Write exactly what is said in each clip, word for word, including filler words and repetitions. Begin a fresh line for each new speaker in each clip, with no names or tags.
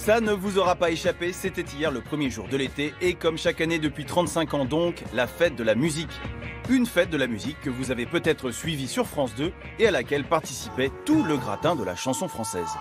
Ça ne vous aura pas échappé, c'était hier le premier jour de l'été et comme chaque année depuis trente-cinq ans donc, la fête de la musique. Une fête de la musique que vous avez peut-être suivie sur France deux et à laquelle participait tout le gratin de la chanson française.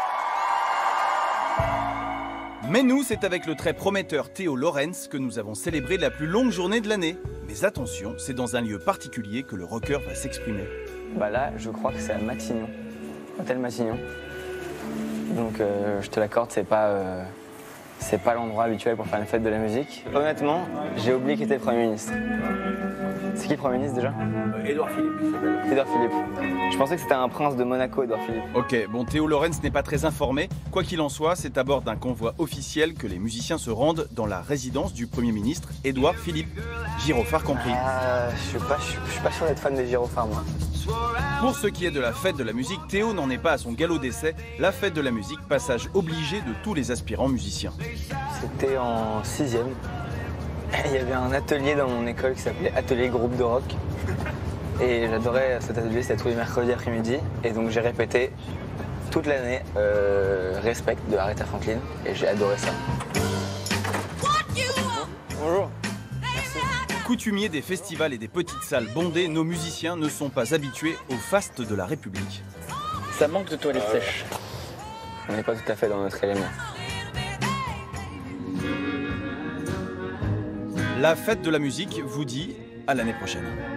Mais nous, c'est avec le très prometteur Théo Lorentz que nous avons célébré la plus longue journée de l'année. Mais attention, c'est dans un lieu particulier que le rocker va s'exprimer.
Bah là, je crois que c'est à Matignon, Hôtel Matignon. Donc euh, je te l'accorde, c'est pas, euh, c'est pas l'endroit habituel pour faire une fête de la musique. Honnêtement, j'ai oublié qui était le Premier ministre. C'est qui le Premier ministre déjà?
Édouard Philippe, il s'appelle.
Édouard Philippe. Je pensais que c'était un prince de Monaco, Édouard Philippe.
Ok, bon, Théo Lorentz n'est pas très informé. Quoi qu'il en soit, c'est à bord d'un convoi officiel que les musiciens se rendent dans la résidence du Premier ministre, Édouard Philippe. Gyrophare compris.
Euh, je suis pas, je, je suis pas sûr d'être fan des gyrophares, moi.
Pour ce qui est de la fête de la musique, Théo n'en est pas à son galop d'essai. La fête de la musique, passage obligé de tous les aspirants musiciens.
C'était en sixième. Il y avait un atelier dans mon école qui s'appelait Atelier Groupe de Rock. Et j'adorais cet atelier, c'était tous les mercredis après-midi. Et donc j'ai répété toute l'année euh, Respect de Aretha Franklin. Et j'ai adoré ça. Bonjour.
Coutumiers des festivals et des petites salles bondées, nos musiciens ne sont pas habitués au faste de la République.
Ça manque de toilettes sèches.
On n'est pas tout à fait dans notre élément.
La fête de la musique vous dit à l'année prochaine.